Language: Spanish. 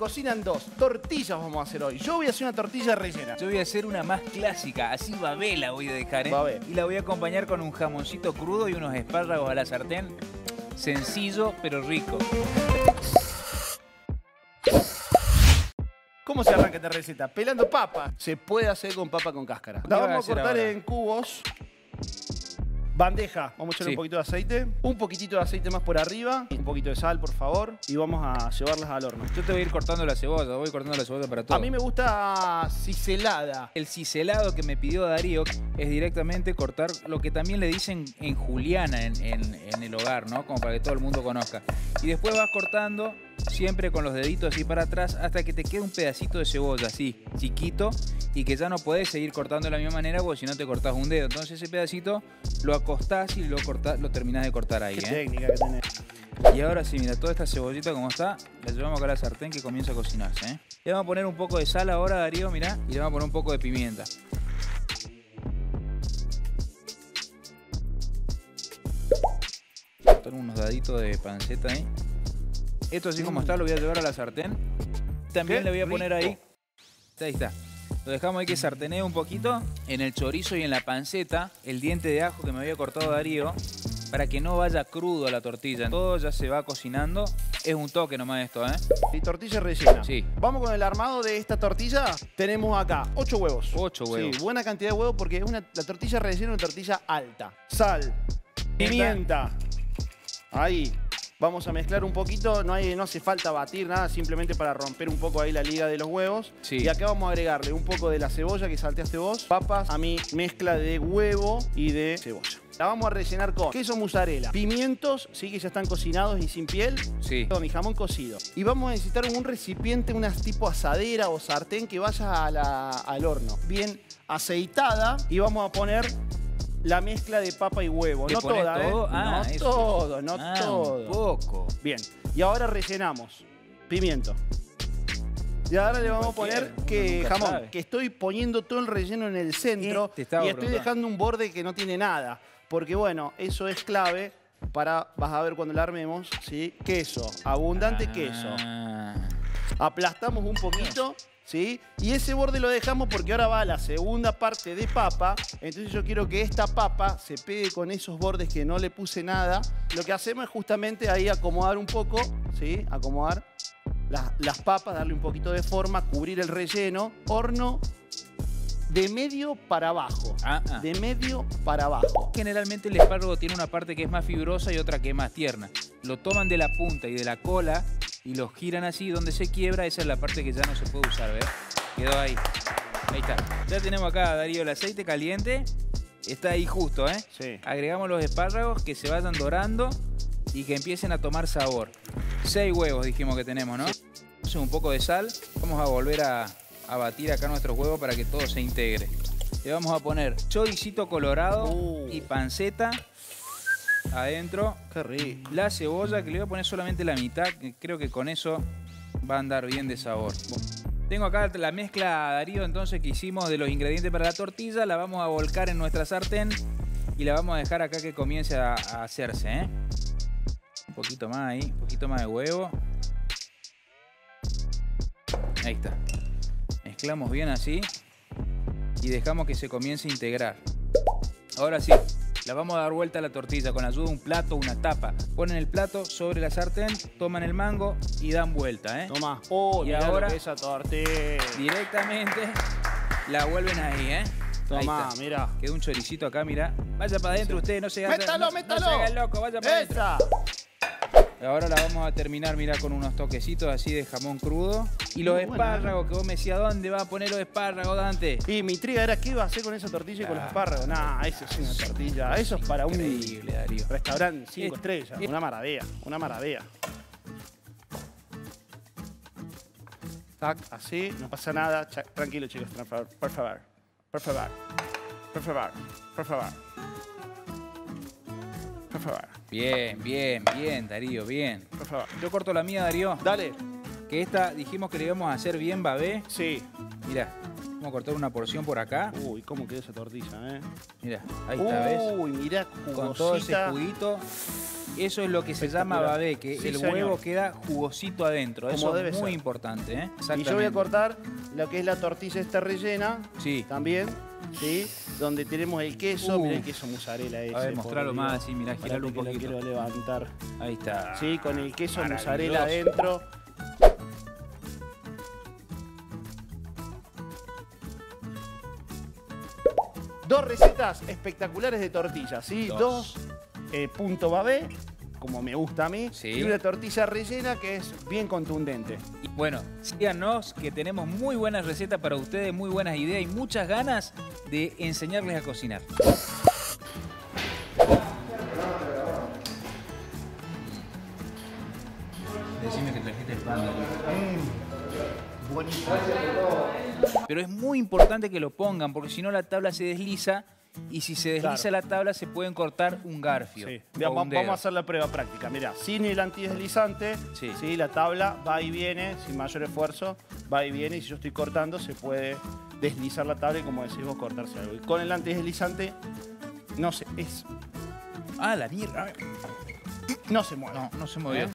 cocinan dos. Tortillas vamos a hacer hoy. Yo voy a hacer una tortilla rellena. Yo voy a hacer una más clásica, así babé la voy a dejar, ¿eh? Babé. Y la voy a acompañar con un jamoncito crudo y unos espárragos a la sartén. Sencillo, pero rico. ¿Cómo se arranca esta receta? Pelando papa. Se puede hacer con papa con cáscara. La vamos a cortar ahora en cubos. Bandeja, vamos a echarle Sí. un poquito de aceite, un poquitito de aceite más por arriba, un poquito de sal, por favor, y vamos a llevarlas al horno. Yo te voy a ir cortando la cebolla, voy cortando la cebolla para todo. A mí me gusta ciselada. El ciselado que me pidió Darío es directamente cortar lo que también le dicen en juliana en el hogar, ¿no? Como para que todo el mundo conozca. Y después vas cortando siempre con los deditos así para atrás hasta que te quede un pedacito de cebolla así, chiquito, y que ya no podés seguir cortando de la misma manera porque si no te cortás un dedo. Entonces ese pedacito lo acostás y lo terminás de cortar ahí, Qué ¿eh? técnica que tenés. Y ahora sí, mira, toda esta cebollita como está, la llevamos acá a la sartén que comienza a cocinarse, ¿eh? Le vamos a poner un poco de sal ahora, Darío, mirá, y le vamos a poner un poco de pimienta. Poner unos daditos de panceta ahí. Esto así como está lo voy a llevar a la sartén. También Qué le voy a poner rico. ahí. Ahí está. Lo dejamos ahí que sartenee un poquito en el chorizo y en la panceta, el diente de ajo que me había cortado Darío, para que no vaya crudo a la tortilla. Todo ya se va cocinando. Es un toque nomás esto, ¿eh? Y tortilla rellena. Sí. Vamos con el armado de esta tortilla. Tenemos acá 8 huevos. 8 huevos. Sí, buena cantidad de huevos porque es la tortilla rellena es una tortilla alta. Sal, pimienta. Ahí. Vamos a mezclar un poquito, no hace falta batir nada, simplemente para romper un poco ahí la liga de los huevos. Sí. Y acá vamos a agregarle un poco de la cebolla que salteaste vos, papas, a mi mezcla de huevo y de cebolla. La vamos a rellenar con queso mozzarella, pimientos, sí, que ya están cocinados y sin piel, Sí. mi jamón cocido. Y vamos a necesitar un recipiente, una tipo asadera o sartén que vaya al horno, bien aceitada, y vamos a poner la mezcla de papa y huevo. ¿Le No pones toda, todo? ¿eh? Ah, no eso. todo, no Ah, todo. un poco. Bien, y ahora rellenamos pimiento. Y ahora le vamos a poner Cualquiera, que uno nunca jamón, sabe. que estoy poniendo todo el relleno en el centro Te estaba y estoy preguntando. dejando un borde que no tiene nada. Porque bueno, eso es clave para, vas a ver cuando la armemos, ¿sí? Queso, abundante queso. Ah. Aplastamos un poquito, ¿sí? Y ese borde lo dejamos porque ahora va la segunda parte de papa. Entonces yo quiero que esta papa se pegue con esos bordes que no le puse nada. Lo que hacemos es justamente ahí acomodar un poco, ¿sí? Acomodar las papas, darle un poquito de forma, cubrir el relleno. Horno de medio para abajo. De medio para abajo. Generalmente el espárrago tiene una parte que es más fibrosa y otra que es más tierna. Lo toman de la punta y de la cola y lo giran así, donde se quiebra, esa es la parte que ya no se puede usar, ¿ves? Quedó ahí. Ahí está. Ya tenemos acá, Darío, el aceite caliente. Está ahí justo, ¿eh? Sí. Agregamos los espárragos que se vayan dorando y que empiecen a tomar sabor. 6 huevos dijimos que tenemos, ¿no? Sí. Un poco de sal. Vamos a volver a batir acá nuestros huevos para que todo se integre. Le vamos a poner choricito colorado y panceta adentro. Qué rico. La cebolla, que le voy a poner solamente la mitad, que creo que con eso va a andar bien de sabor. Tengo acá la mezcla, Darío, entonces, que hicimos de los ingredientes para la tortilla. La vamos a volcar en nuestra sartén y la vamos a dejar acá que comience a hacerse, ¿eh? Un poquito más ahí, un poquito más de huevo. Ahí está. Mezclamos bien así y dejamos que se comience a integrar. Ahora sí, la vamos a dar vuelta a la tortilla con la ayuda de un plato o una tapa. Ponen el plato sobre la sartén, toman el mango y dan vuelta, ¿eh? Toma. Oh, y mirá ahora lo que es esa tortilla. directamente la vuelven ahí, ¿eh? Toma, mira. Quedó un choricito acá, mira. Vaya para adentro usted, no se haga, ¡Métalo, no, métalo! no se haga el loco, vaya para adentro. ¡Esa! Ahora la vamos a terminar, mira, con unos toquecitos así de jamón crudo. Y los Muy buena, espárragos, que vos me decías, ¿dónde va a poner los espárragos, Dante? Y mi intriga era qué iba a hacer con esa tortilla y con los espárragos. Nah, eso es una tortilla. Eso es para un Increíble, Darío. restaurante 5 estrellas. Una maravilla, una maravilla. Tac, así, no pasa nada. Tranquilo, chicos, por favor, por favor, por favor, por favor, por favor. Por favor, Bien, bien, bien, Darío, bien. por favor. Yo corto la mía, Darío. Dale. Que esta dijimos que le íbamos a hacer bien babé. Sí. Mirá, vamos a cortar una porción por acá. Uy, cómo quedó esa tortilla, Mirá, ahí está, ¿ves? Uy, mirá, Con todo ese jugosita. juguito. Eso es lo que se llama babé, que Sí, el señor. huevo queda jugosito adentro. Como Eso debe es muy ser. importante, ¿eh? Y yo voy a cortar lo que es la tortilla esta rellena. Sí. También, ¿sí? Donde tenemos el queso. Mirá el queso mozzarella ese. A ver, por mostralo Dios. más, sí, mirá, giralo un Espérate que lo poquito. quiero levantar. Ahí está. Sí, con el queso Maravilloso. mozzarella adentro. Dos recetas espectaculares de tortillas, ¿sí? Dos. Punto babé, como me gusta a mí. Sí. Y una tortilla rellena que es bien contundente. Y bueno, síganos que tenemos muy buenas recetas para ustedes, muy buenas ideas y muchas ganas de enseñarles a cocinar. Decime que trajiste el pan. Buenísimo. Pero es muy importante que lo pongan porque si no la tabla se desliza y si se desliza Claro. la tabla se pueden cortar un garfio. Sí. o un dedo. Vamos a hacer la prueba práctica. Mirá, sin el antideslizante, Sí. ¿sí? La tabla va y viene, sin mayor esfuerzo, va y viene. Y si yo estoy cortando, se puede deslizar la tabla y, como decís vos, cortarse algo. Y con el antideslizante, no se, Ah, la mierda. no se mueve. No se movió.